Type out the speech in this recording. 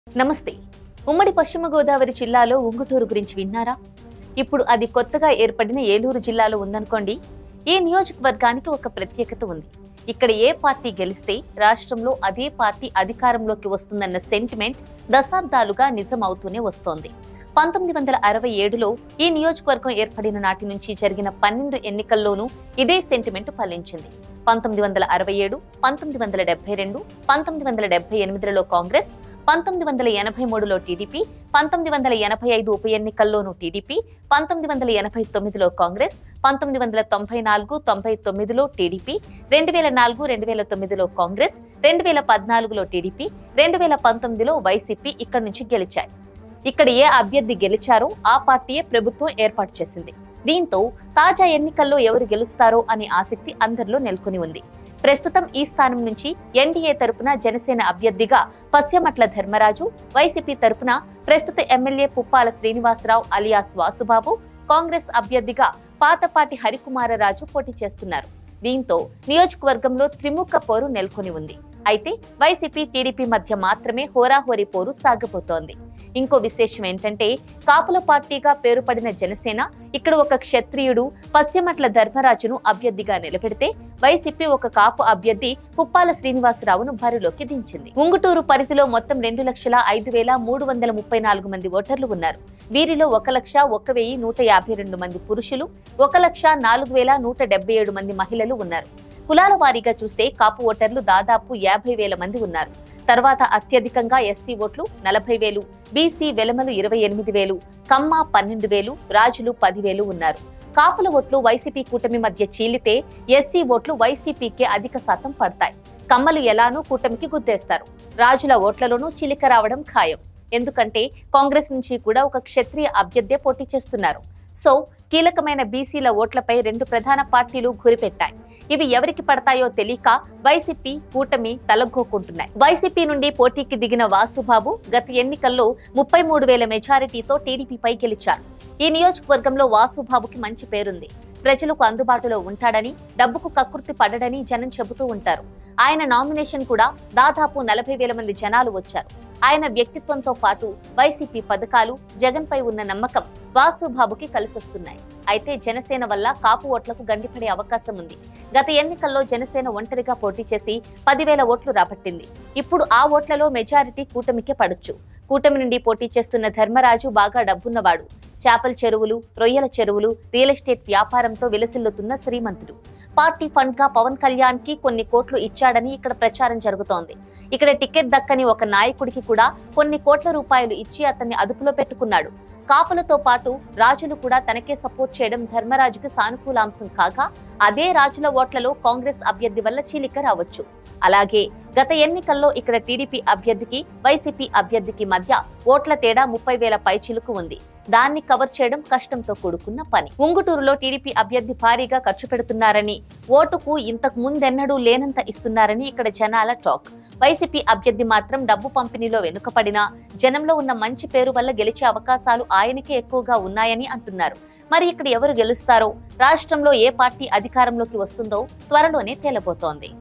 నమస్తే. ఉమ్మడి పశ్చిమ గోదావరి జిల్లాలో ఉంగుటూరు గురించి విన్నారా? ఇప్పుడు అది కొత్తగా ఏర్పడిన ఏలూరు జిల్లాలో ఉందనుకోండి. ఈ నియోజకవర్గానికి ఒక ప్రత్యేకత ఉంది. ఇక్కడ ఏ పార్టీ గెలిస్తే రాష్ట్రంలో అదే పార్టీ అధికారంలోకి వస్తుందన్న సెంటిమెంట్ దశాబ్దాలుగా నిజం అవుతూనే వస్తోంది. 1967లో ఈ నియోజకవర్గం ఏర్పడిన నాటి నుంచి జరిగిన 12 ఎన్నికల్లోనూ ఇదే సెంటిమెంట్ ఫలించింది. 1967, 1972, 1978లో కాంగ్రెస్, 1983లో టీడీపీ, 1985 ఉప ఎన్నికల్లోనూ టీడీపీ, 1989లో కాంగ్రెస్, 1994, 99లో టీడీపీ, 2004, 2009లో కాంగ్రెస్, 2014లో టీడీపీ, 2019లో వైసీపీ ఇక్కడి నుంచి గెలిచాయి. ఇక్కడ ఏ అభ్యర్థి గెలిచారో ఆ పార్టీయే ప్రభుత్వం ఏర్పాటు చేసింది. దీంతో తాజా ఎన్నికల్లో ఎవరు గెలుస్తారో అనే ఆసక్తి అందరిలో నెలకొని ఉంది. ప్రస్తుతం ఈ స్థానం నుంచి ఎన్డీఏ తరపున జనసేన అభ్యర్థిగా పశ్చిమట్ల ధర్మరాజు, వైసీపీ తరపున ప్రస్తుత MLA Puppala Srinivasarao alias Vasubabu, Congress అభ్యర్థిగా పాతపాటి హరికుమారరాజు పోటీ చేస్తున్నారు. దీంతో నియోజకవర్గంలో త్రిముఖ పోరు నెలకొని ఉంది. అయితే వైసీపీ, టీడీపీ మధ్య మాత్రమే హోరాహోరీ పోరు సాగబోతోంది. ఇంకో విశేషం ఏంటంటే, కాపుల పార్టీగా పేరు పడిన జనసేన ఇక్కడ ఒక క్షత్రియుడు పశ్చిమట్ల ధర్మరాజును అభ్యర్థిగా నిలబెడితే, వైసీపీ ఒక కాపు అభ్యర్థి పుప్పాల శ్రీనివాసరావును బరిలోకి దించింది. ఉంగుటూరు పరిధిలో మొత్తం 2,05,334 మంది ఓటర్లు ఉన్నారు. వీరిలో 1,01,152 మంది పురుషులు, 1,04,177 మంది మహిళలు ఉన్నారు. కులాల వారీగా చూస్తే కాపు ఓటర్లు దాదాపు 50,000 మంది ఉన్నారు. తర్వాత అత్యధికంగా ఎస్సీ ఓట్లు 40,000, బీసీ వెలమలు 28,000, కమ్మ 12,000, రాజులు 10,000 ఉన్నారు. కాపుల ఓట్లు వైసీపీ కూటమి మధ్య చీలితే ఎస్సీ ఓట్లు వైసీపీకే అధిక శాతం పడతాయి. కమ్మలు ఎలానూ కూటమికి గుద్దేస్తారు. రాజుల ఓట్లలోనూ చిలిక రావడం ఖాయం. ఎందుకంటే కాంగ్రెస్ నుంచి కూడా ఒక క్షత్రియ అభ్యర్థి పోటీ చేస్తున్నారు. సో కీలకమైన బీసీల ఓట్లపై రెండు ప్రధాన పార్టీలు గురిపెట్టాయి. ఇవి ఎవరికి పడతాయో తెలియక వైసీపీ, కూటమి తలగ్గోకుంటున్నాయి. వైసీపీ నుండి పోటీకి దిగిన వాసుబాబు గత ఎన్నికల్లో 33,000 మెజారిటీతో టీడీపీపై గెలిచారు. ఈ నియోజకవర్గంలో వాసుబాబుకి మంచి పేరుంది. ప్రజలకు అందుబాటులో ఉంటాడని, డబ్బుకు కక్కుర్తి పడడని జనం చెబుతూ ఉంటారు. ఆయన నామినేషన్ కూడా దాదాపు 40,000 మంది జనాలు వచ్చారు. ఆయన వ్యక్తిత్వంతో పాటు వైసీపీ పథకాలు, జగన్ పై ఉన్న నమ్మకం వాసుబాబుకి కలిసొస్తున్నాయి. అయితే జనసేన వల్ల కాపు ఓట్లకు గండిపడే అవకాశం ఉంది. గత ఎన్నికల్లో జనసేన ఒంటరిగా పోటీ చేసి 10,000 ఓట్లు రాబట్టింది. ఇప్పుడు ఆ ఓట్లలో మెజారిటీ కూటమికే పడొచ్చు. కూటమి నుండి పోటీ చేస్తున్న ధర్మరాజు బాగా డబ్బున్నవాడు. చేపల చెరువులు, రొయ్యల చెరువులు, రియల్ ఎస్టేట్ వ్యాపారంతో విలసిల్లుతున్న శ్రీమంతుడు. పార్టీ ఫండ్ గా పవన్ కళ్యాణ్ కి కొన్ని కోట్లు ఇచ్చాడని ఇక్కడ ప్రచారం జరుగుతోంది. ఇక్కడ టికెట్ దక్కని ఒక నాయకుడికి కూడా కొన్ని కోట్ల రూపాయలు ఇచ్చి అతన్ని అదుపులో పెట్టుకున్నాడు. కాపులతో పాటు రాజులు కూడా తనకే సపోర్ట్ చేయడం ధర్మరాజుకి సానుకూలాంశం కాగా, అదే రాజుల ఓట్లలో కాంగ్రెస్ అభ్యర్థి వల్ల చీలిక రావచ్చు. అలాగే గత ఎన్నికల్లో ఇక్కడ టీడీపీ అభ్యర్థికి, వైసీపీ అభ్యర్థికి మధ్య ఓట్ల తేడా 30,000 పైచిలుకు ఉంది. దాన్ని కవర్ చేయడం కష్టంతో కూడుకున్న పని. ఉంగుటూరులో టీడీపీ అభ్యర్థి భారీగా ఖర్చు పెడుతున్నారని, ఓటుకు ఇంతకు ముందెన్నడూ లేనంత ఇస్తున్నారని ఇక్కడ జనాల టాక్. వైసీపీ అభ్యర్థి మాత్రం డబ్బు పంపిణీలో వెనుకపడినా జనంలో ఉన్న మంచి పేరు వల్ల గెలిచే అవకాశాలు ఆయనకే ఎక్కువగా ఉన్నాయని అంటున్నారు. మరి ఇక్కడ ఎవరు గెలుస్తారో, రాష్ట్రంలో ఏ పార్టీ అధికారంలోకి వస్తుందో త్వరలోనే తేలబోతోంది.